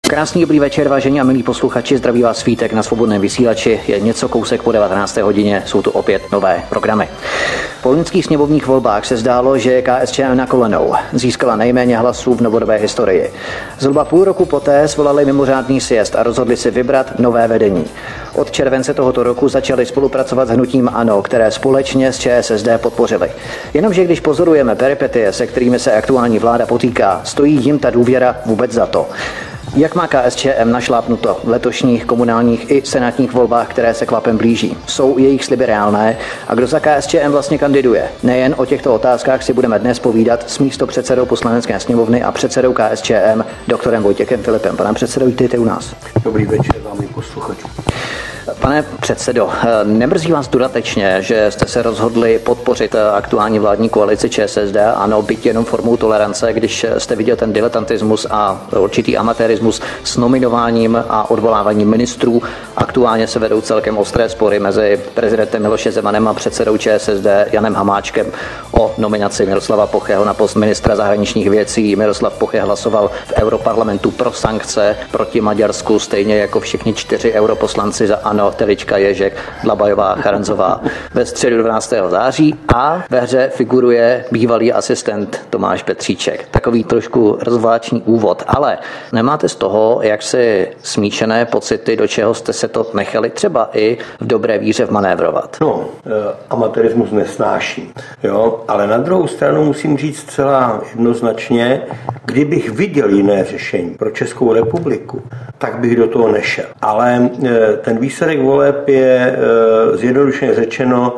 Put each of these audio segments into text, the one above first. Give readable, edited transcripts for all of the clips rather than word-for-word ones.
Krásný dobrý večer, vážení a milí posluchači, zdraví vás Svítek na Svobodném vysílači. Je něco kousek po 19. hodině, jsou tu opět nové programy. Po loňských sněmovních volbách se zdálo, že je KSČM na kolenou. Získala nejméně hlasů v novodobé historii. Zhruba půl roku poté svolali mimořádný sjezd a rozhodli si vybrat nové vedení. Od července tohoto roku začali spolupracovat s hnutím ANO, které společně s ČSSD podpořili. Jenomže když pozorujeme peripetie, se kterými se aktuální vláda potýká, stojí jim ta důvěra vůbec za to? Jak má KSČM našlápnuto v letošních komunálních i senátních volbách, které se kvapem blíží? Jsou jejich sliby reálné? A kdo za KSČM vlastně kandiduje? Nejen o těchto otázkách si budeme dnes povídat s místopředsedou Poslanecké sněmovny a předsedou KSČM, doktorem Vojtěchem Filipem. Pane předsedo, vítejte u nás. Dobrý večer vám i posluchačům. Pane předsedo, nemrzí vás dodatečně, že jste se rozhodli podpořit aktuální vládní koalici ČSSD, ano, byť jenom formou tolerance, když jste viděl ten diletantismus a určitý amatérismus s nominováním a odvoláváním ministrů? Aktuálně se vedou celkem ostré spory mezi prezidentem Milošem Zemanem a předsedou ČSSD Janem Hamáčkem o nominaci Miroslava Pocheho na post ministra zahraničních věcí. Miroslav Poche hlasoval v Europarlamentu pro sankce proti Maďarsku, stejně jako všichni 4 europoslanci za ANO, Telička, Ježek, Dlabajová, Charanzová ve středu 12. září a ve hře figuruje bývalý asistent Tomáš Petříček. Takový trošku rozvláčný úvod, ale nemáte z toho jaksi smíšené pocity, do čeho jste se to nechali třeba i v dobré víře vmanévrovat? No, amatérismus nesnáším, jo, ale na druhou stranu musím říct zcela jednoznačně, kdybych viděl jiné řešení pro Českou republiku, tak bych do toho nešel. Ale ten výsledek voleb je zjednodušeně řečeno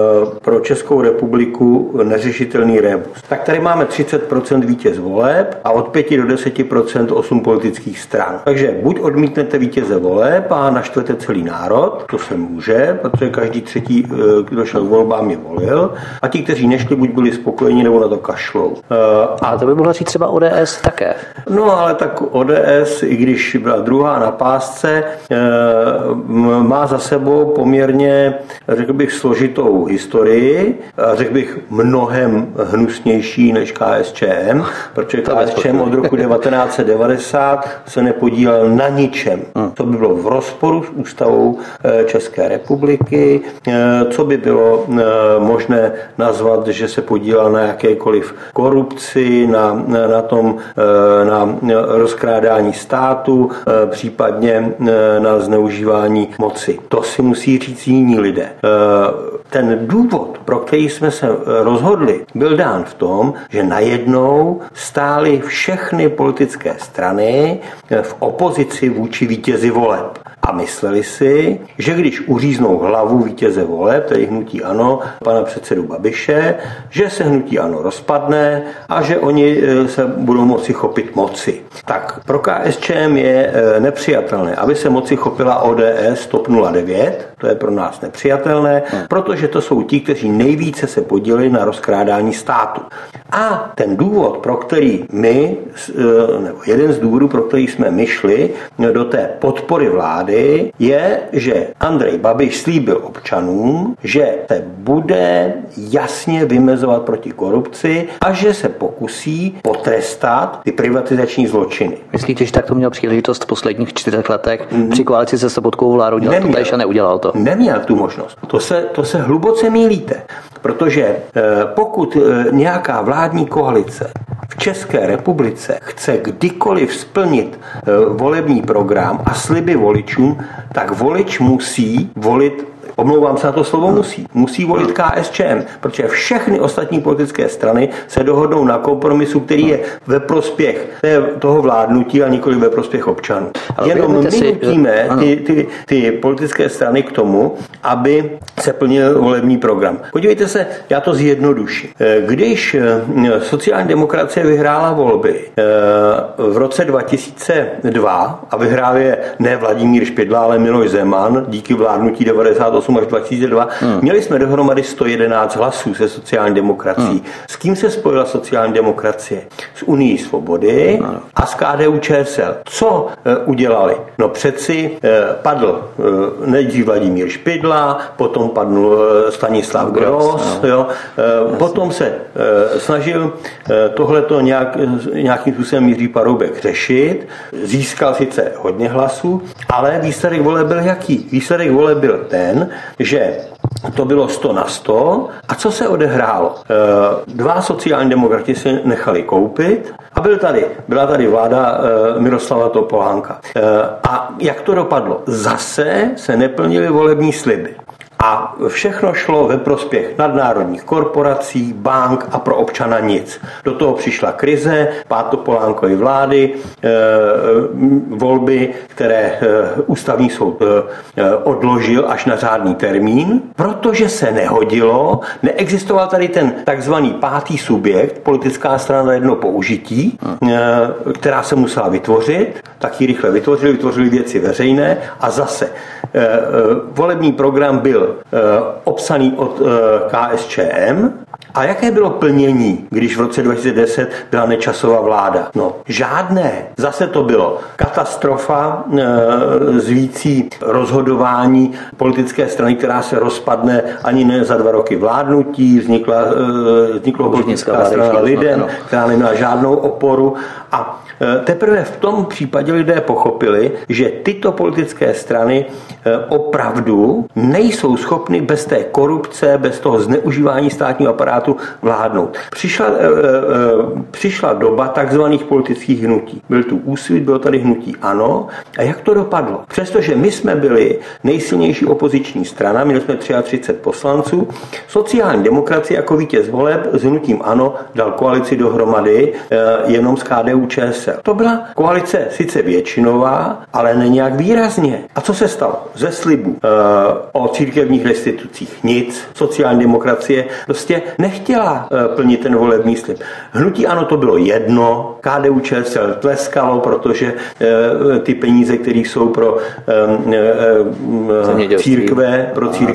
pro Českou republiku neřešitelný rébus. Tak tady máme 30% vítěz voleb a od 5 do 10% 8 politických stran. Takže buď odmítnete vítěze voleb a naštvete celý národ, to se může, protože každý třetí, kdo šel k volbám, je volil, a ti, kteří nešli, buď byli spokojeni, nebo na to kašlou. A to by mohla říct třeba ODS také. No, ale tak ODS, i když byla druhá na pásce, má za sebou poměrně, řekl bych, složitou historii, řekl bych mnohem hnusnější než KSČM, protože KSČM od roku 1990 se nepodílel na ničem, co by bylo v rozporu s ústavou České republiky, co by bylo možné nazvat, že se podílel na jakékoliv korupci, na rozkrádání státu, případně na zneužívání moci. To si musí říct jiní lidé. Ten důvod, pro který jsme se rozhodli, byl dán v tom, že najednou stály všechny politické strany v opozici vůči vítězi voleb. A mysleli si, že když uříznou hlavu vítěze voleb, tedy hnutí ANO, pana předsedu Babiše, že se hnutí ANO rozpadne a že oni se budou moci chopit moci. Tak pro KSČM je nepřijatelné, aby se moci chopila ODS TOP 09, to je pro nás nepřijatelné, protože to jsou ti, kteří nejvíce se podíleli na rozkrádání státu. A ten důvod, pro který my, nebo jeden z důvodů, pro který jsme my šli do té podpory vlády, je, že Andrej Babiš slíbil občanům, že se bude jasně vymezovat proti korupci a že se pokusí potrestat ty privatizační zločiny. Myslíte, že tak to měl příležitost v posledních 4 letech při koalici se Sobotkovou vládou dělat to též a neudělal to? Neměl tu možnost. To se hluboce mýlíte, protože pokud nějaká vládní koalice v České republice chce kdykoliv splnit volební program a sliby voličům, tak volič musí volit, omlouvám se na to slovo musí volit KSČM, protože všechny ostatní politické strany se dohodnou na kompromisu, který je ve prospěch toho vládnutí a nikoli ve prospěch občanů. Jenom my nutíme ty politické strany k tomu, aby se plnil volební program. Podívejte se, já to zjednoduším. Když sociální demokracie vyhrála volby v roce 2002 a vyhrál je ne Vladimír Špidla, ale Miloš Zeman díky vládnutí 98 2008 až 2002. Měli jsme dohromady 111 hlasů se sociální demokracií. S kým se spojila sociální demokracie? S Unií svobody a s KDU-ČSL. Co udělali? No přeci padl nejdřív Vladimír Špidla, potom padl Stanislav Gross, potom se snažil tohleto nějakým způsobem Jiří Paroubek řešit, získal sice hodně hlasů, ale výsledek voleb byl jaký? Výsledek voleb byl ten, že to bylo 100-100 a co se odehrálo? Dva sociální demokrati se nechali koupit a byla tady vláda Miroslava Topolánka. A jak to dopadlo? Zase se neplnily volební sliby. A všechno šlo ve prospěch nadnárodních korporací, bank a pro občana nic. Do toho přišla krize, pád Topolánkovy vlády, volby, které ústavní soud odložil až na řádný termín, protože se nehodilo, neexistoval tady ten takzvaný pátý subjekt, politická strana na jedno použití, která se musela vytvořit, tak ji rychle vytvořili věci veřejné a zase volební program byl obsaný od KSČM. A jaké bylo plnění, když v roce 2010 byla Nečasova vláda? No, žádné. Zase to bylo katastrofa, zvící rozhodování politické strany, která se rozpadne ani ne za 2 roky vládnutí, vzniklo politická strana Lidem, která neměla žádnou oporu a teprve v tom případě lidé pochopili, že tyto politické strany opravdu nejsou schopny bez té korupce, bez toho zneužívání státního aparátu vládnout. Přišla doba takzvaných politických hnutí. Byl tu Úsvit, bylo tady hnutí ANO. A jak to dopadlo? Přestože my jsme byli nejsilnější opoziční strana, měli jsme 33 poslanců, sociální demokracie jako vítěz voleb s hnutím ANO dal koalici dohromady jenom s KDU-ČSL. To byla koalice sice většinová, ale ne nějak výrazně. A co se stalo? Ze slibu o církevních restitucích nic. Sociální demokracie prostě nechtěla plnit ten volební slib. Hnutí ANO to bylo jedno, KDU-ČSL tleskalo, protože ty peníze, které jsou pro církve,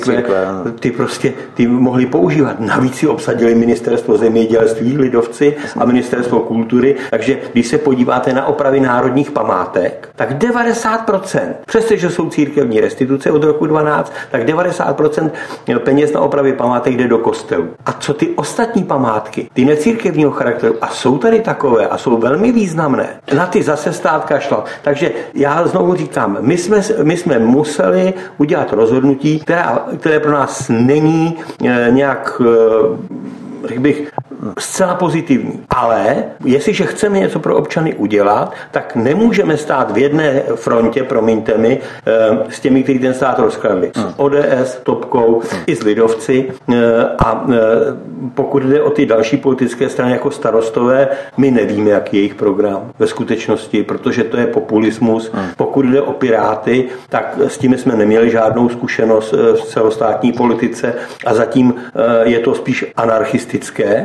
ty mohli používat. Navíc si obsadili ministerstvo zemědělství, lidovci a ministerstvo kultury, takže když se podíváte na opravy národních památek, tak 90%, přestože jsou církevní restituce od roku 12, tak 90% peněz na opravy památek jde do kostelů. A co ty ostatní památky, ty necírkevního charakteru, a jsou tady takové a jsou velmi významné, na ty zase stát kašlal. Takže já znovu říkám, my jsme museli udělat rozhodnutí, které pro nás není nějak, řekl bych, zcela pozitivní. Ale jestliže chceme něco pro občany udělat, tak nemůžeme stát v jedné frontě, promiňte mi, s těmi, kteří ten stát rozkradli. S ODS, Topkou i s lidovci. A pokud jde o ty další politické strany jako Starostové, my nevíme, jaký je jejich program ve skutečnosti, protože to je populismus. Pokud jde o Piráty, tak s tím jsme neměli žádnou zkušenost v celostátní politice a zatím je to spíš anarchistické,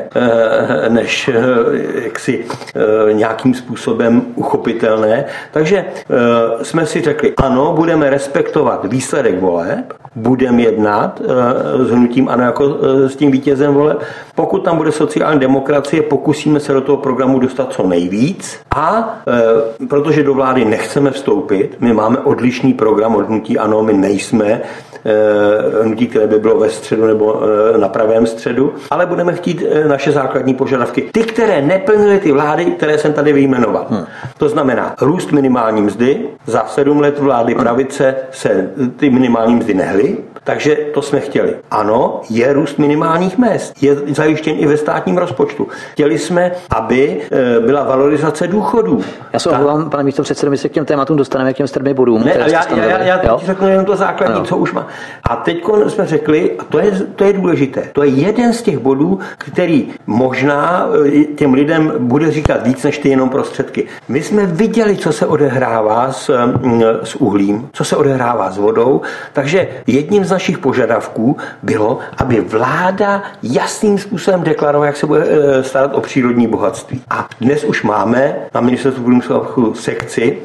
než jaksi nějakým způsobem uchopitelné. Takže jsme si řekli, ano, budeme respektovat výsledek voleb, budeme jednat s hnutím ANO jako s tím vítězem voleb. Pokud tam bude sociální demokracie, pokusíme se do toho programu dostat co nejvíc a protože do vlády nechceme vstoupit, my máme odlišný program od hnutí ANO, my nejsme hnutí, které by bylo ve středu nebo na pravém středu, ale budeme chtít naše základní požadavky. Ty, které neplnily ty vlády, které jsem tady vyjmenoval. To znamená růst minimální mzdy. Za 7 let vlády pravice se ty minimální mzdy nehly, takže to jsme chtěli. Ano, je růst minimálních mezd. Je zajištěn i ve státním rozpočtu. Chtěli jsme, aby byla valorizace důchodů. Já se omlouvám, pane místopředsedo, my se k těm tématům dostaneme, k těm 7 bodům. Ne, já teď řeknu jenom to základní, co už má. A teď jsme řekli, a to je důležité, to je jeden z těch bodů, který možná těm lidem bude říkat víc než ty jenom prostředky. My jsme viděli, co se odehrává s uhlím, co se odehrává s vodou, takže jedním z našich požadavků bylo, aby vláda jasným způsobem deklarovala, jak se bude starat o přírodní bohatství. A dnes už máme na Ministerstvu průmyslu a obchodu sekci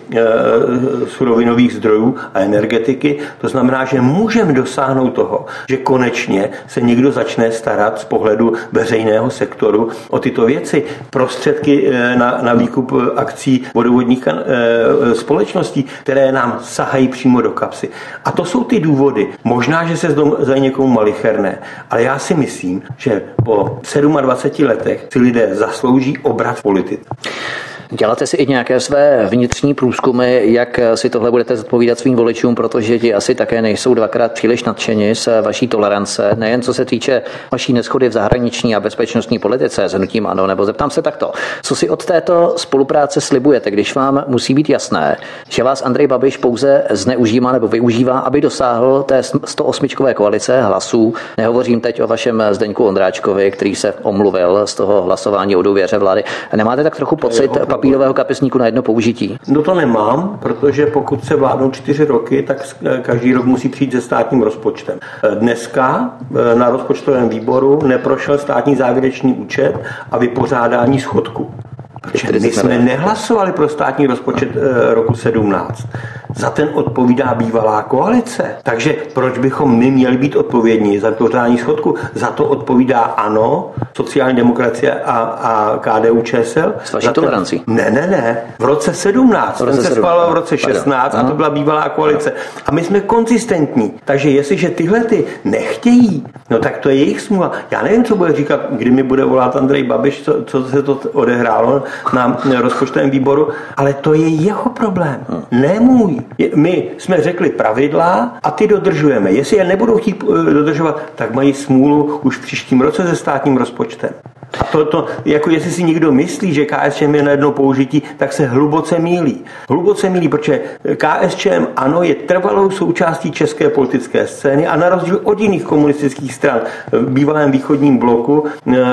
surovinových zdrojů a energetiky. To znamená, že můžeme dosáhnout toho, že konečně se někdo začne starat z pohledu veřejného sektoru o tyto věci. Prostředky na výkup akcí vodovodních společností, které nám sahají přímo do kapsy. A to jsou ty důvody. Možná, že se zdají někomu malicherné, ale já si myslím, že po 27 letech si lidé zaslouží obrat v politice. Děláte si i nějaké své vnitřní průzkumy, jak si tohle budete zodpovídat svým voličům, protože ti asi také nejsou dvakrát příliš nadšeni z vaší tolerance, nejen co se týče vaší neshody v zahraniční a bezpečnostní politice s hnutím ANO, nebo zeptám se takto. Co si od této spolupráce slibujete, když vám musí být jasné, že vás Andrej Babiš pouze zneužívá nebo využívá, aby dosáhl té 108 koalice hlasů? Nehovořím teď o vašem Zdeňku Ondráčkovi, který se omluvil z toho hlasování o důvěře vlády. Nemáte tak trochu pocit papírového kapesníku na jedno použití? No to nemám, protože pokud se vládnou 4 roky, tak každý rok musí přijít se státním rozpočtem. Dneska na rozpočtovém výboru neprošel státní závěrečný účet a vypořádání schodku. Protože my jsme nehlasovali pro státní rozpočet roku 17. Za ten odpovídá bývalá koalice. Takže proč bychom my měli být odpovědní za vypořádání schodku? Za to odpovídá ANO, sociální demokracie a KDU ČSL. S vaší tolerancí? Ne. V roce 17. Ten se schválil v roce 16 a to byla bývalá koalice. A my jsme konzistentní. Takže jestliže tyhle ty nechtějí, no tak to je jejich smůla. Já nevím, co bude říkat, kdy mi bude volat Andrej Babiš, co se to odehrálo na rozpočtovém výboru, ale to je jeho problém, ne můj. My jsme řekli pravidla a ty dodržujeme. Jestli je nebudou chtít dodržovat, tak mají smůlu už v příštím roce se státním rozpočtem. A to jako jestli si někdo myslí, že KSČM je na jedno použití, tak se hluboce mýlí. Hluboce mýlí, protože KSČM ano je trvalou součástí české politické scény a na rozdíl od jiných komunistických stran v bývalém východním bloku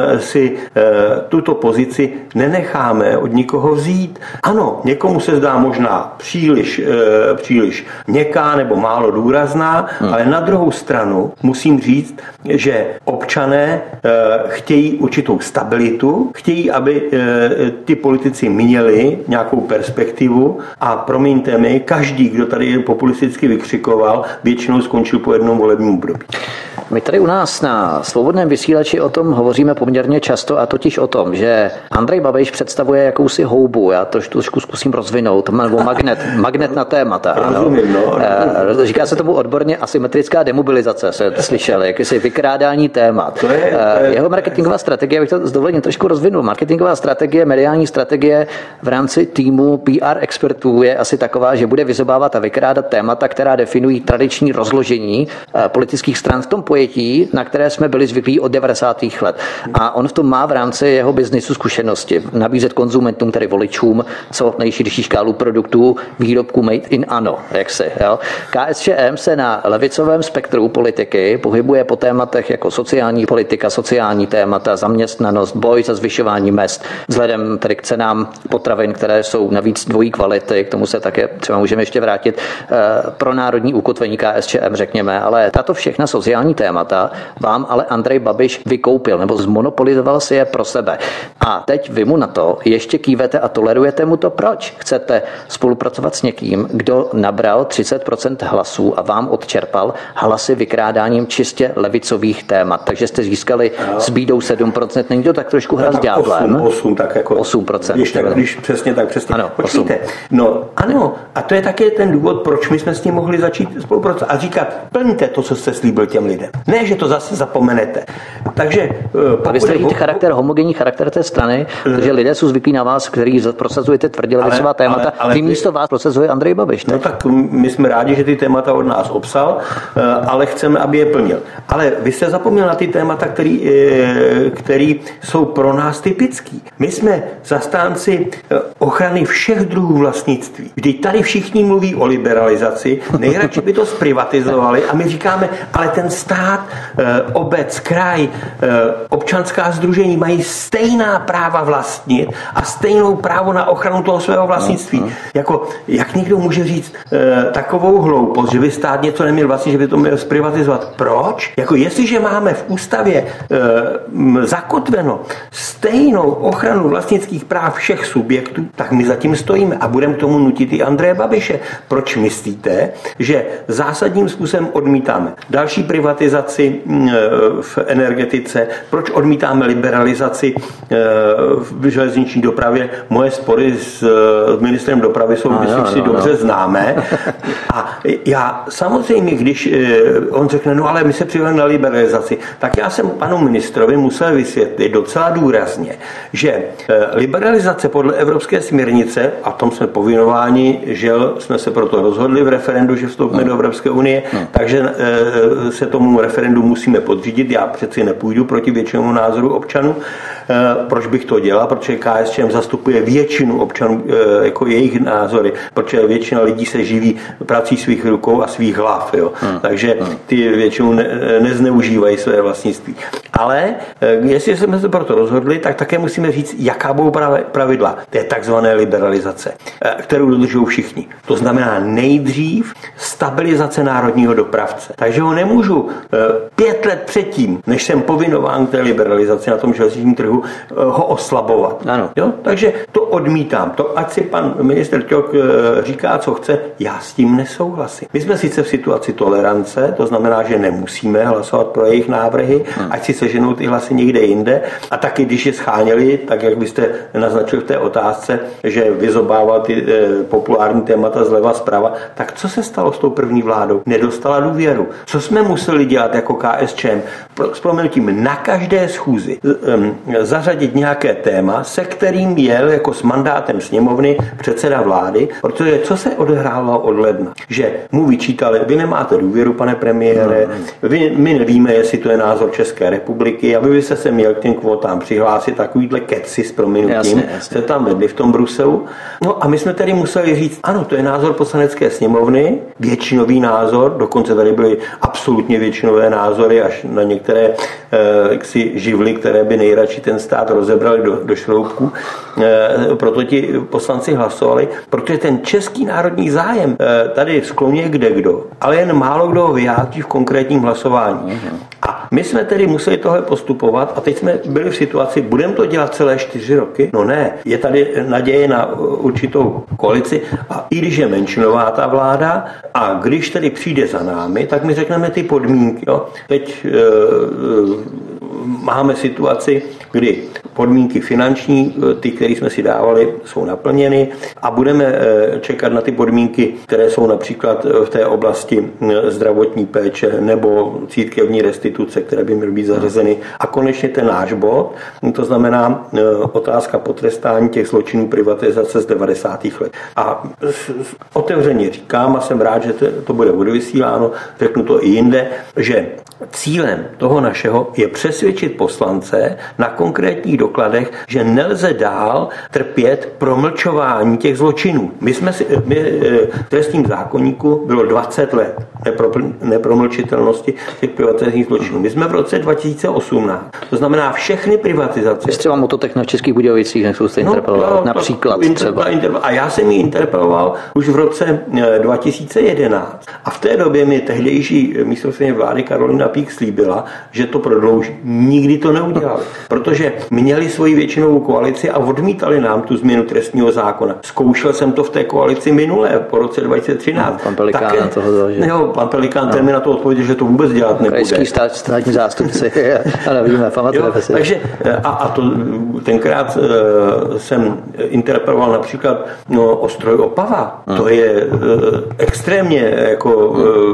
si tuto pozici nenecháme od nikoho vzít. Ano, někomu se zdá možná příliš měkká nebo málo důrazná, ale na druhou stranu musím říct, že občané chtějí určitou stabilitu, chtějí, aby ty politici měli nějakou perspektivu a promiňte mi, každý, kdo tady populisticky vykřikoval, většinou skončil po jednom volebním období. My tady u nás na Svobodném vysílači o tom hovoříme poměrně často, a totiž o tom, že Andrej Babiš představuje jakousi houbu, já to trošku zkusím rozvinout, nebo magnet na témata. Rozumím, no. Říká se tomu odborně asymetrická demobilizace, se slyšeli, jakési vykrádání témat. Jeho marketingová strategie, abych to s dovolením trošku rozvinul, marketingová strategie, mediální strategie v rámci týmu PR expertů je asi taková, že bude vyzobávat a vykrádat témata, která definují tradiční rozložení politických stran v tom pojetí, na které jsme byli zvyklí od 90. let. A on v tom má v rámci jeho biznisu zkušenosti. Nabízet konzumentům, tedy voličům, co nejširší škálu produktů, výrobků made in ANO. Jo? KSČM se na levicovém spektru politiky pohybuje po tématech jako sociální politika, sociální témata, zaměstnanost, boj za zvyšování mezd, vzhledem tedy k cenám potravin, které jsou navíc dvojí kvality, k tomu se také třeba můžeme ještě vrátit, pro národní ukotvení KSČM, řekněme, ale tato všechna sociální témata vám ale Andrej Babiš vykoupil nebo zmonopolizoval si je pro sebe. A teď vy mu na to ještě kývete a tolerujete mu to. Proč? Chcete spolupracovat s někým, kdo nabral 30% hlasů a vám odčerpal hlasy vykrádáním čistě levicových témat. Takže jste získali s bídou 7%. Není to tak trošku hra s ďáblem? 8, tak jako 8%. Když přesně, tak přesně. Ano, počkejte. 8. No ano, a to je také ten důvod, proč my jsme s ním mohli začít spolupracovat a říkat, plňte to, co jste slíbil těm lidem. Ne, že to zase zapomenete. Takže vy jste homogenní charakter té strany, protože lidé jsou zvyklí na vás, který prosazujete tvrdě levicová témata, vy místo vás prosazuje Andrej Babiš. No tak my jsme rádi, že ty témata od nás obsal, ale chceme, aby je plnil. Ale vy jste zapomněl na ty témata, které jsou pro nás typický. My jsme zastánci ochrany všech druhů vlastnictví. Vždyť tady všichni mluví o liberalizaci, nejradši by to zprivatizovali a my říkáme, ale ten stát stát, obec, kraj, občanská sdružení mají stejná práva vlastnit a stejnou právo na ochranu toho svého vlastnictví. Jako, jak někdo může říct takovou hloupost, že by stát něco neměl vlastnit, že by to měl zprivatizovat? Proč? Jako jestliže máme v ústavě zakotveno stejnou ochranu vlastnických práv všech subjektů, tak my zatím stojíme a budeme k tomu nutit i Andreje Babiše. Proč myslíte, že zásadním způsobem odmítáme další privatizaci v energetice, proč odmítáme liberalizaci v železniční dopravě? Moje spory s ministrem dopravy jsou, myslím si, dobře známé. A já samozřejmě, když on řekne, no ale my se přivedeme na liberalizaci, tak já jsem panu ministrovi musel vysvětlit docela důrazně, že liberalizace podle evropské směrnice, a tom jsme povinováni, že jsme se proto rozhodli v referendu, že vstoupíme do Evropské unie, takže se tomu referendu musíme podřídit. Já přeci nepůjdu proti většinému názoru občanů. Proč bych to dělal? Protože KSČM zastupuje většinu občanů, jako jejich názory, protože většina lidí se živí prací svých rukou a svých hlav. Jo. Takže ty většinou nezneužívají své vlastnictví. Ale jestli jsme se proto rozhodli, tak také musíme říct, jaká budou pravidla té takzvané liberalizace, kterou dodržují všichni. To znamená nejdřív stabilizace národního dopravce. Takže ho nemůžu 5 let předtím, než jsem povinován k té liberalizaci na tom železničním trhu, ho oslabovat. Ano. Jo? Takže to odmítám. To, ať si pan ministr Ťok říká, co chce, já s tím nesouhlasím. My jsme sice v situaci tolerance, to znamená, že nemusíme hlasovat pro jejich návrhy, ať si seženou ty hlasy někde jinde. A taky, když je scháněli, tak jak byste naznačil v té otázce, že vyzobával ty populární témata zleva zprava, tak co se stalo s tou první vládou? Nedostala důvěru. Co jsme museli dělat jako KSČM? S prominutím na každé schůzi zařadit nějaké téma, se kterým jel jako s mandátem sněmovny předseda vlády, protože co se odehrálo od ledna? Že mu vyčítali, vy nemáte důvěru, pane premiére, my nevíme, jestli to je názor České republiky, aby byste se měl k těm kvótám přihlásit, takovýhle keci s prominutím se tam vedli v tom Bruselu. No a my jsme tedy museli říct, ano, to je názor poslanecké sněmovny, většinový názor, dokonce tady byly absolutně většinové názory až na některé živly, které by nejradši ten stát rozebrali do šroubku. Proto ti poslanci hlasovali, protože ten český národní zájem tady skloně kdekdo, ale jen málo kdo ho vyjádří v konkrétním hlasování. A my jsme tedy museli tohle postupovat a teď jsme byli v situaci, budeme to dělat celé 4 roky? No ne, je tady naděje na určitou koalici a i když je menšinová ta vláda a když tedy přijde za námi, tak my řekneme ty podmínky. Jo? Teď máme situaci, kdy podmínky finanční, ty, které jsme si dávali, jsou naplněny a budeme čekat na ty podmínky, které jsou například v té oblasti zdravotní péče nebo církevní restituce, které by měly být zařazeny. A konečně ten náš bod, to znamená otázka potrestání těch zločinů privatizace z 90. let. A otevřeně říkám a jsem rád, že to bude odvysíláno, řeknu to i jinde, že cílem toho našeho je přesvědčit poslance na konkrétních dokladech, že nelze dál trpět promlčování těch zločinů. My v trestním zákoníku bylo 20 let nepromlčitelnosti těch privatizačních zločinů. My jsme v roce 2018. To znamená všechny privatizace. Vy třeba Mototechna v Českých Budějovicích, nechci jste interpelovat, například třeba. A já jsem ji interpeloval už v roce 2011. A v té době mi tehdejší místopředsedkyně vlády Karolina Pík slíbila, že to prodlouží. Nikdy to neudělali, protože měli svoji většinovou koalici a odmítali nám tu změnu trestního zákona. Zkoušel jsem to v té koalici minulé, po roce 2013. Pan Pelikán na toho dal, že? Pan Pelikán ten mi na to odpověděl, že to vůbec dělat nebude. Krajský státní zástupci, ale víme, pamatujeme si. Takže a to tenkrát jsem interpeloval například Ostroj Opava. To je extrémně jako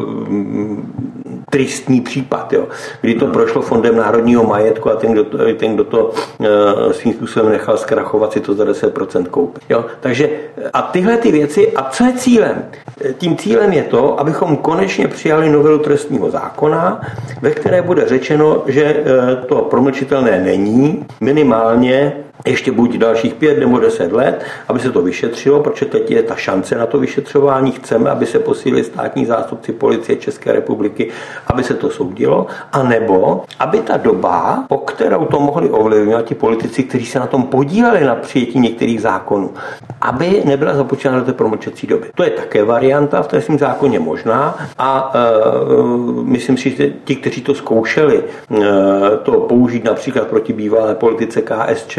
tristní případ, jo, kdy to prošlo Fondem národního majetku a ten, kdo to svým způsobem nechal zkrachovat, si to za 10% koupit. Jo. Takže a tyhle ty věci, a co je cílem? Tím cílem je to, abychom konečně přijali novelu trestního zákona, ve které bude řečeno, že to promlčitelné není, minimálně ještě buď dalších 5 nebo 10 let, aby se to vyšetřilo, protože teď je ta šance na to vyšetřování. Chceme, aby se posílili státní zástupci policie České republiky, aby se to soudilo, anebo aby ta doba, po kterou to mohli ovlivňovat ti politici, kteří se na tom podíleli na přijetí některých zákonů, aby nebyla započítána do té promlčecí doby. To je také varianta v trestním zákoně možná a myslím si, že ti, kteří to zkoušeli, to použít například proti bývalé politice KSČ,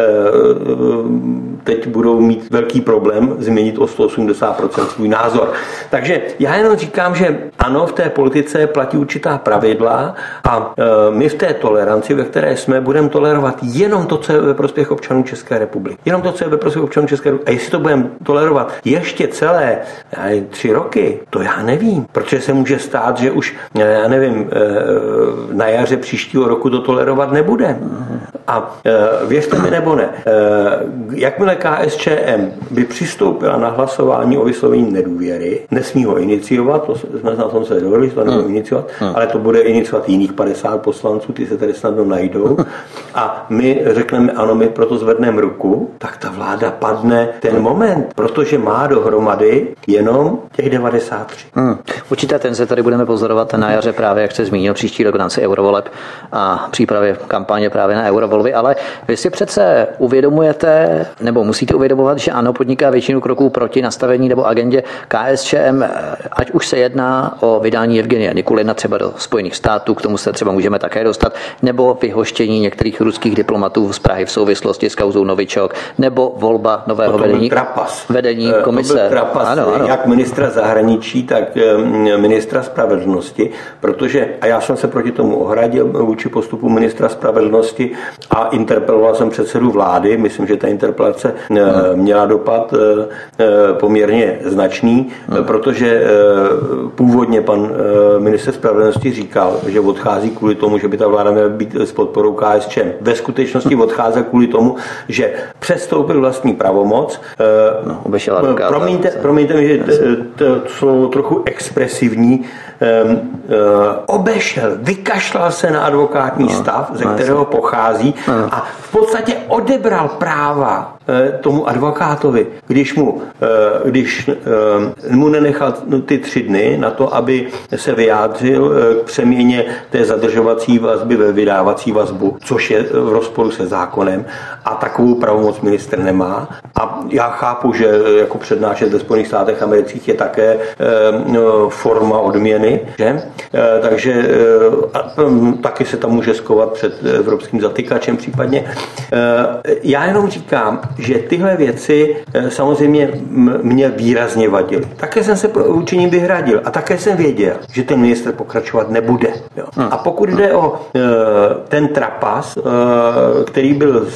teď budou mít velký problém změnit o 180% svůj názor. Takže já jenom říkám, že ano, v té politice platí určitá pravidla a my v té toleranci, ve které jsme, budeme tolerovat jenom to, co je ve prospěch občanů České republiky. Jenom to, co je ve prospěch občanů České republiky. A jestli to budeme tolerovat ještě celé 3 roky, to já nevím, protože se může stát, že už, já nevím, na jaře příštího roku to tolerovat nebude. A věřte mi nebo ne, jakmile KSČM by přistoupila na hlasování o vyslovení nedůvěry, nesmí ho iniciovat, to jsme na tom se dohodli, to nebude iniciovat, ale to bude iniciovat jiných 50 poslanců, ty se tady snadno najdou. A my řekneme, ano, my proto zvedneme ruku, tak ta vláda padne ten moment, protože má dohromady jenom těch 93. Určité tenze tady budeme pozorovat na jaře právě, jak jste zmínil, příští rok v rámci eurovoleb a přípravě kampaně právě na eurovolby, ale vy si přece uvědomujete, nebo musíte uvědomovat, že ANO podniká většinu kroků proti nastavení nebo agendě KSČM, ať už se jedná o vydání Evgenia Nikulina třeba do Spojených států, k tomu se třeba můžeme také dostat, nebo vyhoštění některých ruských diplomatů z Prahy v souvislosti s kauzou Novičok, nebo volba nového vedení komise. To byl trapas, ano. Jak ministra zahraničí, tak ministra spravedlnosti, protože, a já jsem se proti tomu ohradil vůči postupu ministra spravedlnosti a interpeloval jsem předsedu vlády, myslím, že ta interpelace měla dopad poměrně značný, protože původně pan ministr spravedlnosti říkal, že odchází kvůli tomu, že by ta vláda měla být s podporou KSČM. Ve skutečnosti odchází kvůli tomu, že přestoupil vlastní pravomoc. Promiňte mi, že to slovo trochu expresivní, vykašlal se na advokátní stav, ze kterého pochází a v podstatě odebral práva tomu advokátovi, když mu nenechal ty 3 dny na to, aby se vyjádřil k přeměně té zadržovací vazby ve vydávací vazbu, což je v rozporu se zákonem a takovou pravomoc ministr nemá. A já chápu, že jako přednášet ve Spojených státech amerických je také forma odměny, že? Takže taky se tam může skovat před evropským zatykačem případně. Já jenom říkám, že tyhle věci samozřejmě mě výrazně vadily. Také jsem se vůči nim vyhradil a také jsem věděl, že ten ministr pokračovat nebude. Jo. A pokud jde o ten trapas, který byl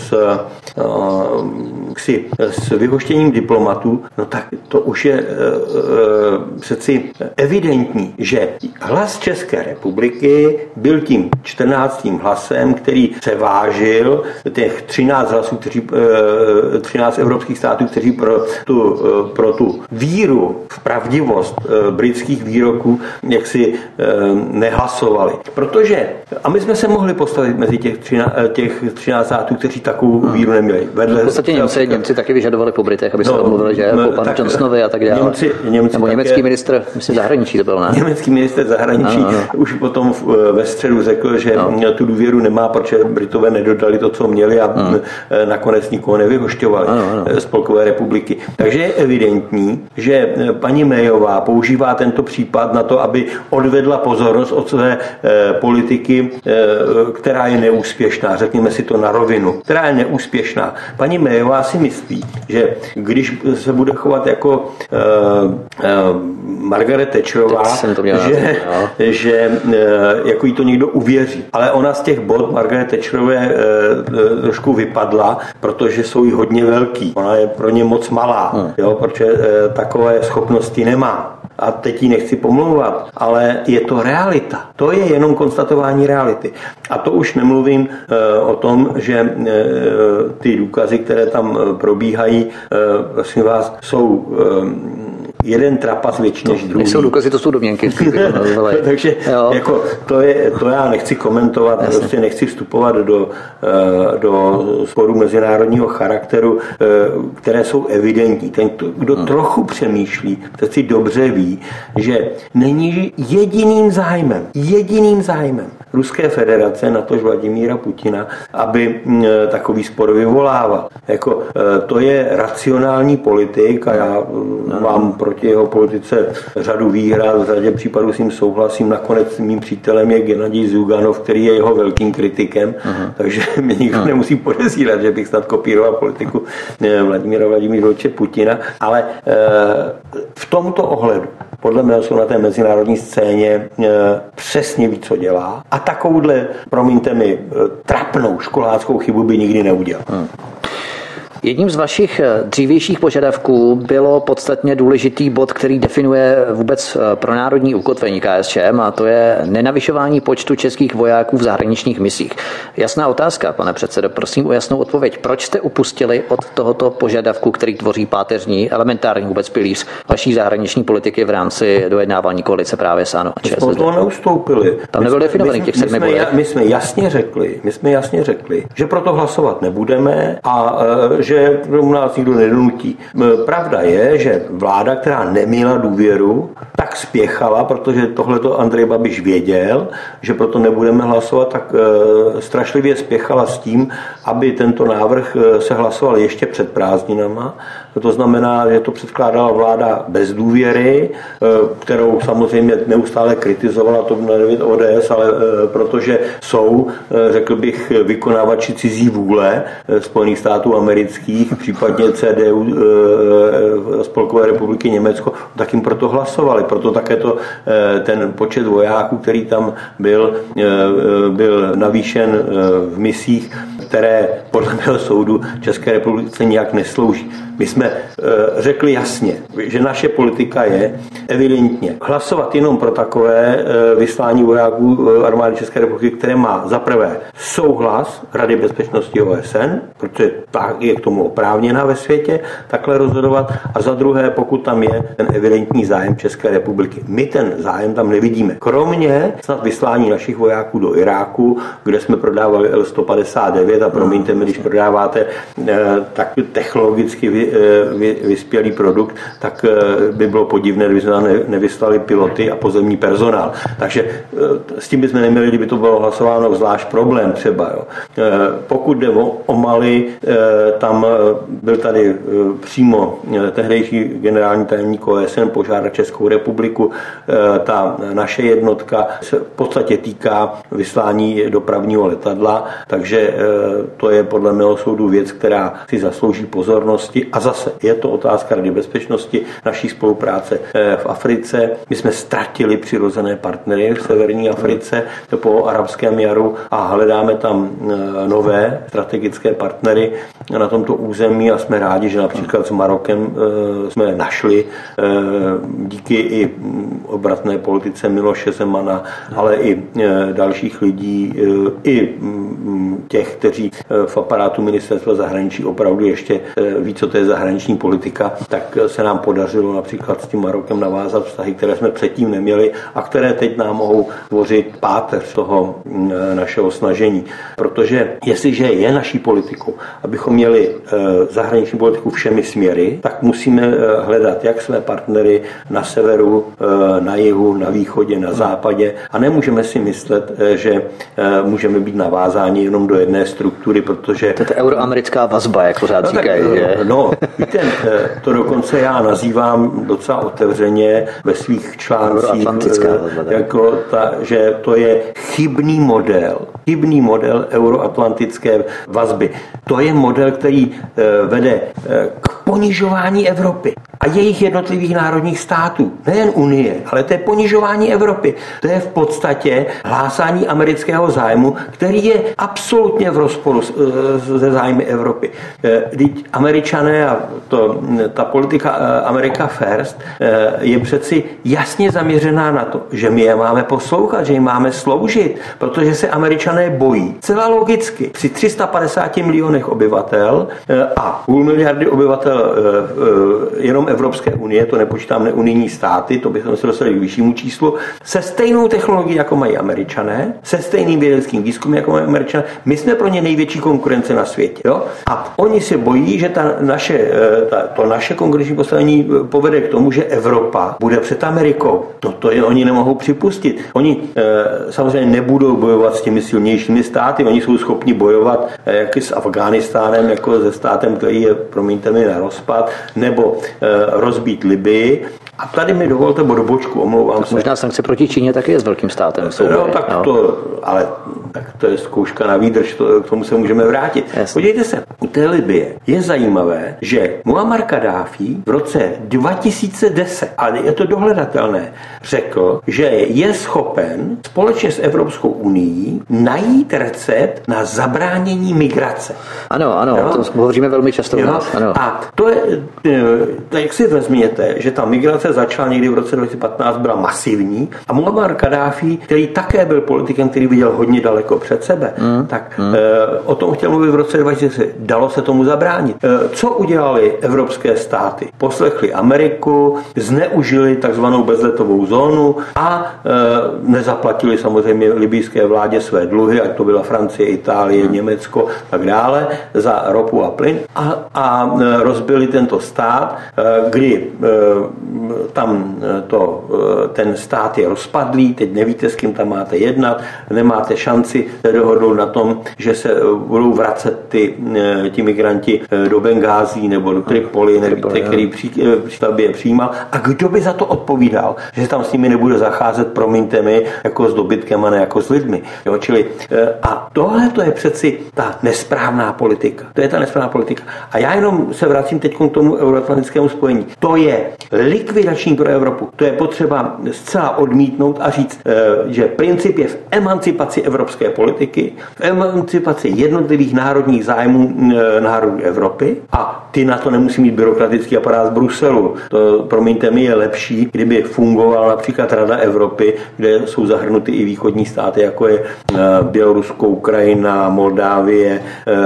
s vyhoštěním diplomatů, no tak to už je přeci evidentní, že hlas České republiky byl tím 14. hlasem, který převážil těch 13 hlasů, 13 evropských států, kteří pro tu víru v pravdivost britských výroků jaksi nehlasovali. Protože, a my jsme se mohli postavit mezi těch 13 států, kteří takovou víru neměli. V podstatě Němci taky vyžadovali po Britech, aby se domluvili, že po panu Johnsonovi a tak dále. Nebo německý ministr, myslím, zahraničí to byl, ne? Německý ministr zahraničí už potom ve středu řekl, že tu důvěru nemá, protože Britové nedodali to, co měli a nakonec nikoho nevyhošťovali Spolkové republiky. Takže je evidentní, že paní Mayová používá tento případ na to, aby odvedla pozornost od své politiky, která je neúspěšná. Řekněme si to na rovinu. Která je neúspěšná. Paní Mayová si myslí, že když se bude chovat jako Margaret Thatcherová, že jako jí to někdo uvěří. Ale ona z těch bod Margaret Thatcherové trošku vypadla, protože jsou jí hodně velký. Ona je pro ně moc malá, jo, protože takové schopnosti nemá. A teď ji nechci pomlouvat, ale je to realita. To je jenom konstatování reality. A to už nemluvím o tom, že ty důkazy, které tam probíhají, prosím vás, jsou jeden trapas větší než druhý. Nejsou důkazy, to jsou domněnky. Takže jako to já nechci komentovat, prostě nechci vstupovat do sporů mezinárodního charakteru, které jsou evidentní. Ten, kdo trochu přemýšlí, tak si dobře ví, že není jediným zájmem Ruské federace, natož Vladimíra Putina, aby takový spor vyvolával. Jako, to je racionální politik a já mám proti jeho politice řadu výhrad, v řadě případů s ním souhlasím. Nakonec mým přítelem je Gennadij Zyuganov, který je jeho velkým kritikem, takže mě nikdo nemusí podezírat, že bych snad kopíroval politiku Vladimíra Vladimiroviče Putina, ale v tomto ohledu podle mě jsou na té mezinárodní scéně přesně ví, co dělá a takovouhle, promiňte mi, trapnou školáckou chybu by nikdy neudělal. Jedním z vašich dřívějších požadavků bylo podstatně důležitý bod, který definuje vůbec pro národní ukotvení KSČM, a to je nenavyšování počtu českých vojáků v zahraničních misích. Jasná otázka, pane předsedo, prosím o jasnou odpověď. Proč jste upustili od tohoto požadavku, který tvoří páteřní, elementární vůbec pilíř vaší zahraniční politiky v rámci dojednávání koalice právě s ANO a ČSSD? My jsme to neustoupili. Tam nebyl definovaný těch 7 bodech. My jsme jasně řekli, že proto hlasovat nebudeme a že u nás nikdo nedonutí. Pravda je, že vláda, která neměla důvěru, tak spěchala, protože tohleto Andrej Babiš věděl, že proto nebudeme hlasovat, tak strašlivě spěchala s tím, aby tento návrh se hlasoval ještě před prázdninama. To znamená, že to předkládala vláda bez důvěry, kterou samozřejmě neustále kritizovala TOP 09 ODS, ale protože jsou, řekl bych, vykonávači cizí vůle Spojených států amerických, případně CDU Spolkové republiky Německo, tak jim proto hlasovali. Proto také ten počet vojáků, který tam byl navýšen v misích, které podle mého soudu České republice nijak neslouží. My jsme řekli jasně, že naše politika je evidentně hlasovat jenom pro takové vyslání vojáků armády České republiky, které má za prvé souhlas Rady bezpečnosti OSN, protože tak je k tomu oprávněná ve světě takhle rozhodovat, a za druhé, pokud tam je ten evidentní zájem České republiky. My ten zájem tam nevidíme. Kromě snad vyslání našich vojáků do Iráku, kde jsme prodávali L-159, a promiňte mi, když prodáváte tak technologicky vyspělý produkt, tak by bylo podivné, kdyby jsme nevyslali piloty a pozemní personál. Takže s tím bychom neměli, kdyby to bylo hlasováno, zvlášť problém třeba. Jo. Pokud jde o Mali, tam byl tady přímo tehdejší generální tajemník OSN požádat Českou republiku. Ta naše jednotka se v podstatě týká vyslání dopravního letadla, takže to je podle mého soudu věc, která si zaslouží pozornosti. A zase je to otázka Rady bezpečnosti, naší spolupráce v Africe. My jsme ztratili přirozené partnery v severní Africe po arabském jaru a hledáme tam nové strategické partnery na tomto území a jsme rádi, že například s Marokem jsme našli díky i obratné politice Miloše Zemana, ale i dalších lidí, i těch, kteří v aparátu ministerstva zahraničí opravdu ještě ví, co to je zahraniční politika, tak se nám podařilo například s tím Marokem navázat vztahy, které jsme předtím neměli a které teď nám mohou tvořit páteř toho našeho snažení. Protože jestliže je naší politikou, abychom měli zahraniční politiku všemi směry, tak musíme hledat jak své partnery na severu, na jihu, na východě, na západě a nemůžeme si myslet, že můžeme být navázáni jenom do jedné struktury, protože... To je euroamerická vazba, jak pořád říkají. No, víte, to dokonce já nazývám docela otevřeně ve svých článcích, jako že to je chybný model euroatlantické vazby. To je model, který vede k ponižování Evropy a jejich jednotlivých národních států. Nejen Unie, ale to je ponižování Evropy. To je v podstatě hlásání amerického zájmu, který je absolutně v rozporu se zájmy Evropy. Vždyť Američané a ta politika America First je přeci jasně zaměřená na to, že my je máme poslouchat, že jim máme sloužit, protože se Američané bojí. Celá logicky. Při 350 milionech obyvatel a půl miliardy obyvatel jenom Evropské unie, to nepočítám neunijní státy, to bychom se dostali k vyššímu číslu, se stejnou technologií, jako mají Američané, se stejným vědeckým výzkumem, jako mají Američané. My jsme pro ně největší konkurence na světě. Jo? A oni se bojí, že to naše konkurenční postavení povede k tomu, že Evropa bude před Amerikou. No to oni nemohou připustit. Oni samozřejmě nebudou bojovat s těmi silnějšími státy, oni jsou schopni bojovat jak s Afghánistánem, jako se státem, který je, promiňte mi, na rozpad, nebo rozbít Libii. A tady mi dovolte bodobočku, omlouvám se. Možná sankce proti Číně taky je s velkým státem. Tak to je zkouška na výdrž, k tomu se můžeme vrátit. Jasně. Podívejte se, u té Libye je zajímavé, že Muammar Kaddáfí v roce 2010, ale je to dohledatelné, řekl, že je schopen společně s Evropskou unií najít recept na zabránění migrace. Ano, o tom hovoříme velmi často u nás. Ano. A to je, jak si vezměte, že ta migrace začala někdy v roce 2015, byla masivní a Muammar Kaddáfí, který také byl politikem, který viděl hodně daleko před sebe, o tom chtěl mluvit v roce 2010. Dalo se tomu zabránit. Co udělali evropské státy? Poslechli Ameriku, zneužili takzvanou bezletovou zónu a nezaplatili samozřejmě libijské vládě své dluhy, ať to byla Francie, Itálie, Německo, tak dále, za ropu a plyn a rozbili tento stát, kdy tam ten stát je rozpadlý, teď nevíte, s kým tam máte jednat, nemáte šanci dohodnout na tom, že se budou vracet ti migranti do Bengází nebo do Tripoli, nevíte, který přístavby je přijímal. A kdo by za to odpovídal, že se tam s nimi nebude zacházet, promiňte mi, jako s dobytkem a ne jako s lidmi. Jo, čili, a tohle to je přeci ta nesprávná politika. To je ta nesprávná politika. A já jenom se vracím teď k tomu euroatlantickému spojení. To je likvidační pro Evropu. To je potřeba zcela odmítnout a říct, že princip je v emancipaci evropské politiky, v emancipaci jednotlivých národních zájmů národů Evropy a ty na to nemusí mít byrokratický aparát z Bruselu. To, promiňte mi, je lepší, kdyby fungovala například Rada Evropy, kde jsou zahrnuty i východní státy, jako je Bělorusko, Ukrajina, Moldávie,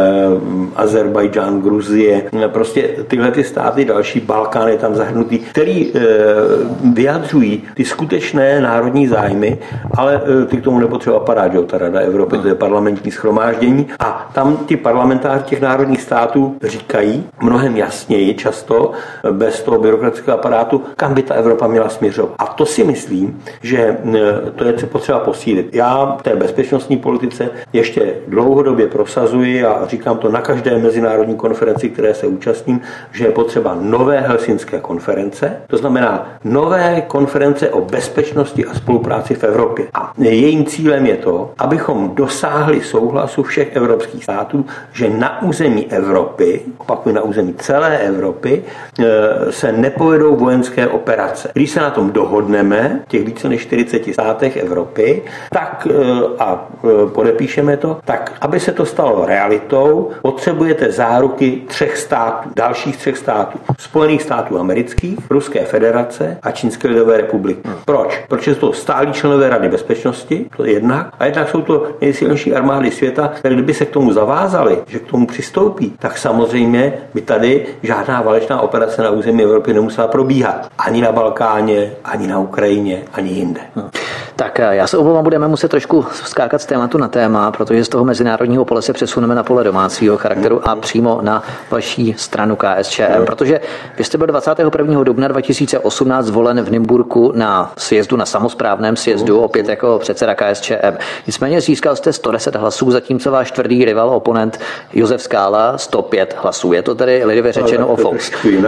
Azerbajdžán, Gruzie. Prostě tyhle ty státy, další Balkán je tam zahrnutý, který vyjadřují ty skutečné národní zájmy, ale ty k tomu nepotřeba aparát, že ta Rada Evropy, to je parlamentní shromáždění a tam ti parlamentáři těch národních států říkají mnohem jasněji často, bez toho byrokratického aparátu, kam by ta Evropa měla směřovat. A to si myslím, že to je potřeba posílit. Já v té bezpečnostní politice ještě dlouhodobě prosazuji a říkám to na každé mezinárodní konferenci, které se účastním, že je potřeba nové helsinské konference, to znamená nové konference o bezpečnosti a spolupráci v Evropě. A jejím cílem je to, abychom dosáhli souhlasu všech evropských států, že na území Evropy, opakuju, na území celé Evropy, se nepovedou vojenské operace. Když se na tom dohodneme, těch více než 40 státech Evropy, tak a podepíšeme to, tak aby se to stalo realitou, potřebujete záruky 3 států, dalších 3 států. Spojených států amerických, Ruské federace a Čínské lidové republiky. Proč? Protože jsou to stálí členové Rady bezpečnosti, to je jednak, a jednak jsou to nejsilnější armády světa, které kdyby se k tomu zavázali, že k tomu přistoupí, tak samozřejmě by tady žádná válečná operace na území Evropy nemusela probíhat. Ani na Balkáně, ani na Ukrajině, ani jinde. Tak já se obávám, budeme muset trošku skákat z tématu na téma, protože z toho mezinárodního pole se přesuneme na pole domácího charakteru a přímo na vaší stranu KSČM, protože vy jste byl 21. dubna 2018 zvolen v Nymburku na sjezdu, na samosprávném sjezdu, opět jako předseda KSČM. Nicméně získal jste 110 hlasů, zatímco váš tvrdý rival, oponent Josef Skála 105 hlasů. Je to tedy lidově řečeno o fous.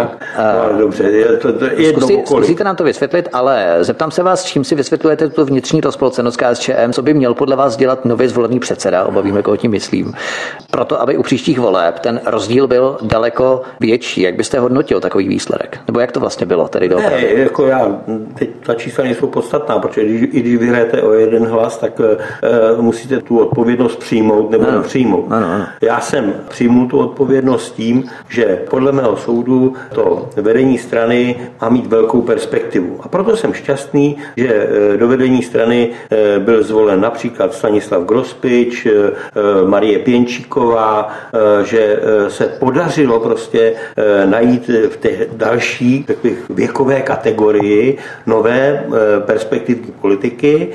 Dobře, Zkusíte nám to vysvětlit, ale zeptám se vás, čím si vysvětlujete tu vnitřní rozpolcenost KSČM, co by měl podle vás dělat nově zvolený předseda, obavíme, koho tím myslím, proto, aby u příštích voleb ten rozdíl byl daleko větší. Jak byste hodnotil takový výsledek? Nebo jak to vlastně bylo tady doopravdy? Jako teď ta čísla nejsou podstatná, protože i když vyhrajete o 1 hlas, tak musíte tu odpovědnost přijmout nebo nepřijmout. Ano. Já jsem přijmul tu odpovědnost tím, že podle mého soudu to vedení strany má mít velkou perspektivu. A proto jsem šťastný, že do vedení strany byl zvolen například Stanislav Grospič, Marie Pěnčíková, že se podařilo prostě najít v té další věkové kategorii nové perspektivní politiky,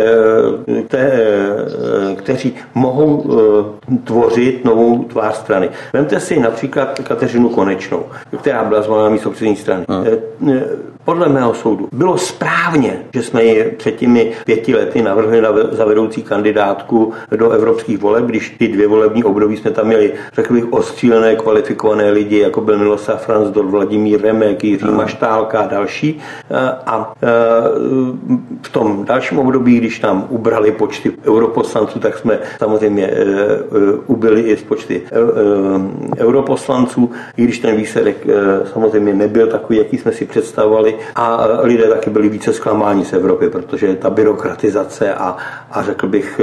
kteří mohou tvořit novou tvář strany. Vemte si například Kateřinu Konečnou, která byla zvolena místopředsedkyní strany. Podle mého soudu bylo správně, že jsme ji před těmi 5 lety navrhli za vedoucí kandidátku do evropských voleb, když ty 2 volební období jsme tam měli, řekl bych, ostřílené, kvalifikované lidi, jako byl Miloslav Ransdorf, Vladimír Remek, Jiří Maštálka a další. A v tom dalším období, když nám ubrali počty europoslanců, tak jsme samozřejmě ubyli i z počty europoslanců, i když ten výsledek samozřejmě nebyl takový, jaký jsme si představovali, a lidé taky byli více zklamáni z Evropy, protože ta byrokratizace a řekl bych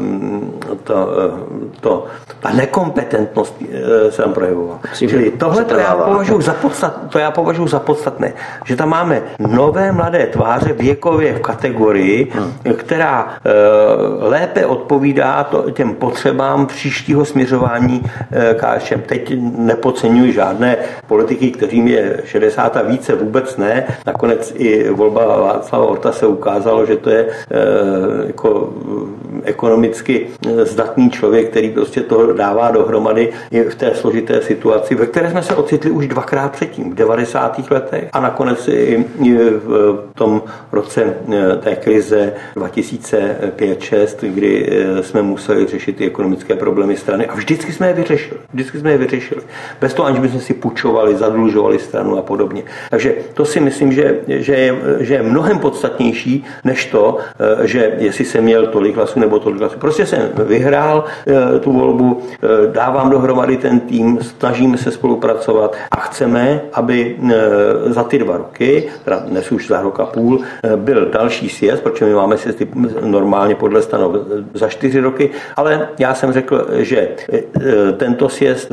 ta nekompetentnost se tam projevovala. Čili tohle já považuji za podstatné, že tam máme nové mladé tváře věkově v kategorii, která lépe odpovídá těm potřebám příštího směřování KSČM. Teď nepodceňuji žádné politiky, kterým je 60 a více, vůbec ne. Nakonec i volba Václava Orta se ukázalo, že to je jako ekonomicky zdatný člověk, který prostě to dává dohromady i v té složité situaci, ve které jsme se ocitli už 2krát předtím, v 90. letech a nakonec i v tom roce té krize 2005-2006, kdy jsme museli řešit ty ekonomické problémy strany a vždycky jsme je vyřešili. Bez toho, aniž bychom si půjčovali, zadlužovali stranu a podobně. Takže to si myslím, že je mnohem podstatnější, než to, že jestli jsem měl tolik hlasů nebo tolik hlasů. Prostě jsem vyhrál tu volbu, dávám dohromady ten tým, snažíme se spolupracovat a chceme, aby za ty 2 roky, teda dnes už za rok a půl, byl další sjezd, protože my máme sjezdy normálně podle stanov za 4 roky, ale já jsem řekl, že tento sjezd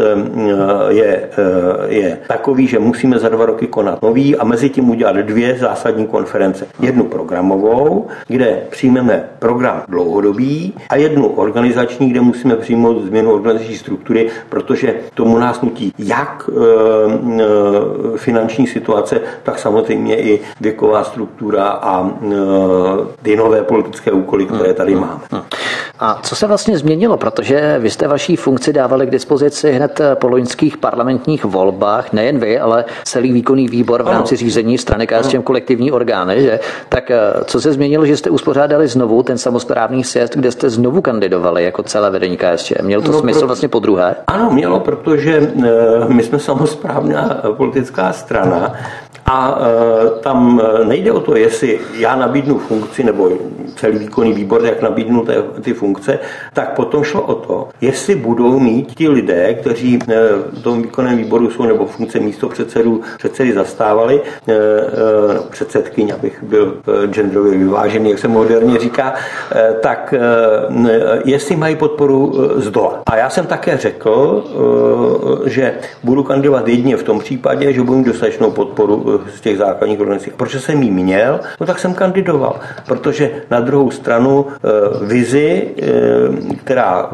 je takový, že musíme za 2 roky konat nový a mezi tím udělat 2 zásadní konference. Jednu programovou, kde přijmeme program dlouhodobý a jednu organizační, kde musíme přijmout změnu organizační struktury, protože tomu nás nutí jak finanční situace, tak samozřejmě i věková struktura a ty nové politické úkoly, které tady máme. A co se vlastně změnilo? Protože vy jste vaší funkci dávali k dispozici hned po loňských parlamentních volbách, nejen vy, ale celý výkonný výbor v rámci řízení strany KSČM, kolektivní orgány, že? Tak co se změnilo, že jste uspořádali znovu ten samosprávný sjezd, kde jste znovu kandidovali jako celé vedení KSČM? Mělo to smysl vlastně podruhé? Ano, mělo, protože my jsme samosprávná politická strana a tam nejde o to, jestli já nabídnu funkci, nebo celý výkonný výbor, jak nabídnu ty funkce, tak potom šlo o to, jestli budou mít ti lidé, kteří v tom výkonném výboru jsou, nebo funkce předsedy zastávali, předsedkyň, abych byl genderově vyvážený, jak se moderně říká, tak jestli mají podporu zdola. A já jsem také řekl, že budu kandidovat jedině v tom případě, že budu mít dostatečnou podporu z těch základních organizací. Proč jsem jí měl? No tak jsem kandidoval, protože na druhou stranu vizi, která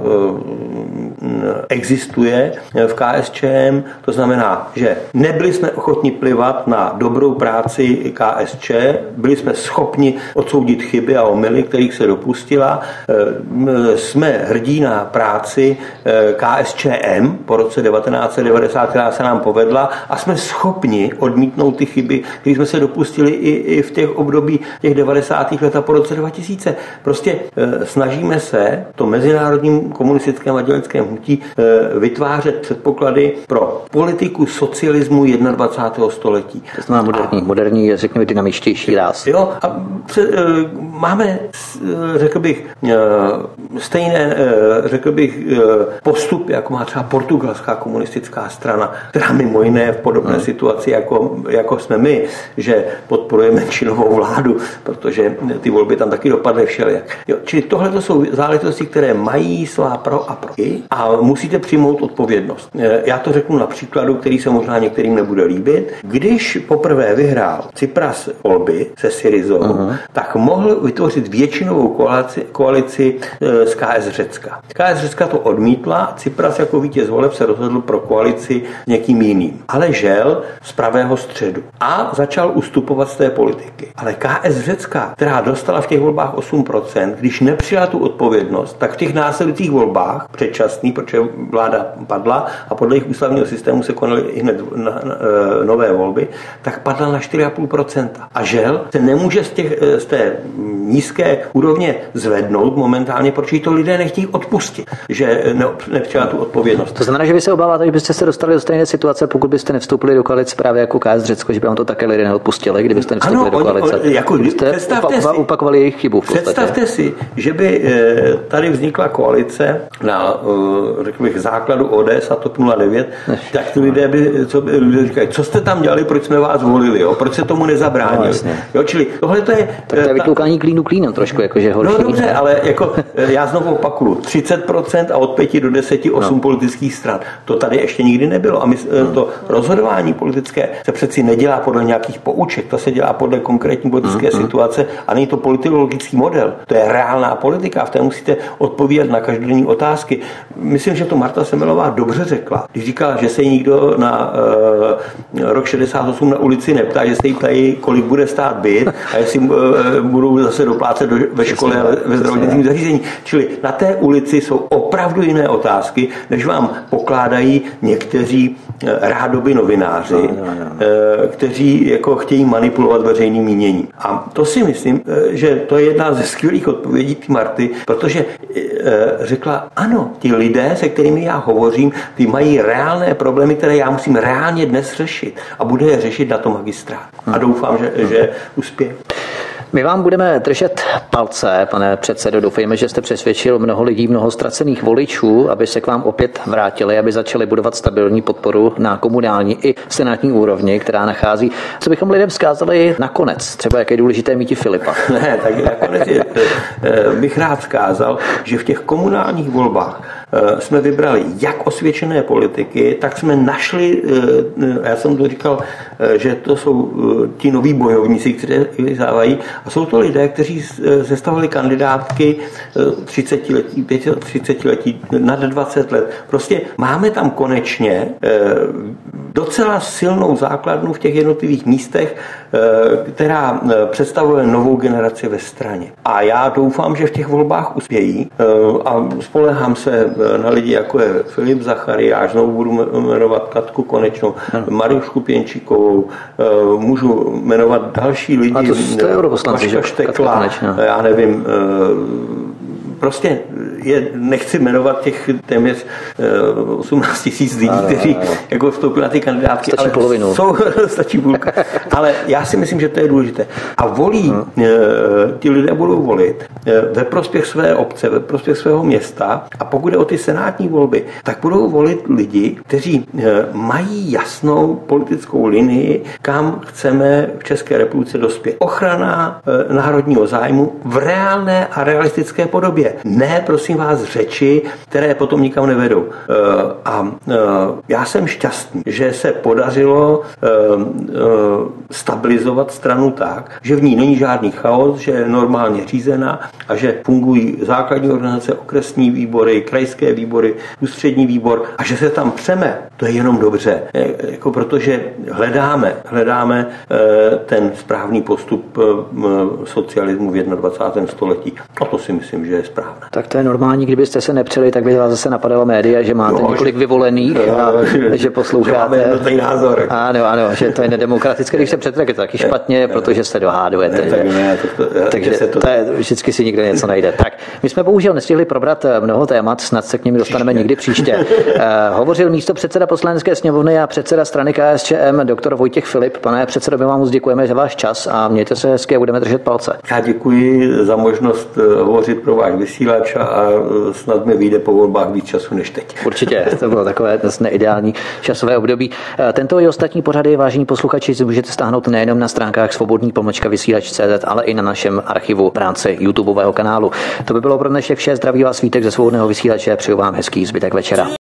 existuje v KSČM, to znamená, že nebyli jsme ochotni plivat na dobrou práci KSČ, byli jsme schopni odsoudit chyby a omyly, kterých se dopustila. Jsme hrdí na práci KSČM po roce 1990, která se nám povedla, a jsme schopni odmítnout ty chyby, které jsme se dopustili i v těch období těch 90. let a po roce 2000. Prostě snažíme se v tom mezinárodním komunistickém a dělnickém hnutí vytvářet předpoklady pro politiku socialismu 21. století. To znamená moderní, řekněme, dynamičtější ráz. Jo, a máme, řekl bych, stejné, postup, jako má třeba portugalská komunistická strana, která mimo jiné v podobné situaci jako jsme my, že podporujeme menšinovou vládu, protože ty volby tam taky dopadly všelijak. Jo, čili tohle to jsou záležitosti, které mají svá pro a proti a musíte přijmout odpovědnost. Já to řeknu na příkladu, který se možná některým nebude líbit. Když poprvé vyhrál Tsipras volby se Syrizou, tak mohl vytvořit většinovou koalici z KS Řecka. KS Řecka to odmítla, Tsipras jako vítěz voleb se rozhodl pro koalici s někým jiným. Ale žel z pravého středu a začal ustupovat z té politiky. Ale KS Řecka, která dostala v těch volbách 8%, když nepřijala tu odpovědnost, tak v těch následujících volbách předčasný, protože vláda padla a podle jejich ústavního systému se konaly i hned nové volby, tak padla na 4,5%. A žel se nemůže z té nízké úrovně zvednout momentálně, protože to lidé nechtějí odpustit, že nepřijala tu odpovědnost. To znamená, že vy se obáváte, že byste se dostali do stejné situace, pokud byste nevstoupili do koalice právě jako KS Řecko, že by vám to také lidé neodpustili, kdybyste nevstoupili do koalice. Byste opakovali jejich chybu. Představte si, že by tady vznikla koalice na, řekl bych, základu ODS a TOP 09, tak ty lidé by říkali, co jste tam dělali, proč jsme vás volili, jo? Proč se tomu nezabránili. Jo, čili tohle to je... Tak to je vytloukání klínu klínem trošku, jakože horší. No dobře, ale jako já znovu opakuju, 30% a od 5 do 10 8 politických stran. To tady ještě nikdy nebylo. A my to rozhodování politické se přeci nedělá podle nějakých pouček, to se dělá podle konkrétní politické situace a není to politologický model. To je reálná politika, v té musíte odpovídat na každodenní otázky. Myslím, že to Marta Semelová dobře řekla, když říkala, že se jí nikdo na rok 68 na ulici neptá, že se jí ptají, kolik bude stát byt a jestli budou zase doplácet ve škole a ve zdravotnickém zařízení. Čili na té ulici jsou opravdu jiné otázky, než vám pokládají někteří rádoby novináři, kteří jako chtějí manipulovat veřejným míněním. A to si myslím, že to je jedna ze skvělých odpovědí Marty, protože řekla, ano, ti lidé, se kterými já hovořím, ty mají reálné problémy, které já musím reálně dnes řešit a bude je řešit na to magistrát. A doufám, že uspěje. My vám budeme držet palce, pane předsedo. Doufejme, že jste přesvědčil mnoho lidí, mnoho ztracených voličů, aby se k vám opět vrátili, aby začali budovat stabilní podporu na komunální i senátní úrovni, která nachází. Co bychom lidem vzkázali nakonec? Třeba jak je důležité mít i Filipa. Ne, tak nakonec bych rád vzkázal, že v těch komunálních volbách jsme vybrali jak osvědčené politiky, tak jsme našli, já jsem to říkal, že to jsou ti noví bojovníci, kteří závají, a jsou to lidé, kteří sestavili kandidátky 30letí, 35letí, nad 20 let. Prostě máme tam konečně docela silnou základnu v těch jednotlivých místech, která představuje novou generaci ve straně. A já doufám, že v těch volbách uspějí a spolehám se na lidi, jako je Filip Zachariáš, znovu budu jmenovat Katku Konečnou, Mariušku Pěnčíkovou, můžu jmenovat další lidi, Vaška Štekla, já nevím, prostě nechci jmenovat těch téměř 18 000 lidí, kteří jako vstoupili na ty kandidátky, stačí polovinu. Stačí půlka. Ale já si myslím, že to je důležité. A volí, ti lidé budou volit ve prospěch své obce, ve prospěch svého města a pokud je o ty senátní volby, tak budou volit lidi, kteří mají jasnou politickou linii, kam chceme v České republice dospět. Ochrana národního zájmu v reálné a realistické podobě. Ne, prosím vás, řeči, které potom nikam nevedou. Já jsem šťastný, že se podařilo stabilizovat stranu tak, že v ní není žádný chaos, že je normálně řízená a že fungují základní organizace, okresní výbory, krajské výbory, ústřední výbor a že se tam přeme. To je jenom dobře, jako protože hledáme ten správný postup socialismu v 21. století. A to si myslím, že je správné. Tak to je normální, kdybyste se nepřeli, tak by vás zase napadalo média, že máte několik vyvolených a že posloucháte. Že názor. Ano, že to je nedemokratické, když se přetrek, je to taky špatně, protože se dohádujete. Takže to je, vždycky si někdo něco najde. Tak, my jsme bohužel nestihli probrat mnoho témat, snad se k nim dostaneme někdy příště. Hovořil místopředseda Poslanecké sněmovny a předseda strany KSČM doktor Vojtěch Filip. Pane předsedo, my vám moc děkujeme za váš čas a mějte se hezky a budeme držet palce. Já děkuji za možnost hovořit pro váš vysílač a snad mi vyjde po volbách víc času než teď. Určitě, to bylo takové dnes neideální časové období. Tento i ostatní pořady, vážení posluchači, si můžete stáhnout nejenom na stránkách svobodný-vysílač.cz, ale i na našem archivu v rámci YouTubeového kanálu. To by bylo pro dnešek vše. Zdraví vás Vítek ze Svobodného vysílače. Přeju vám hezký zbytek večera.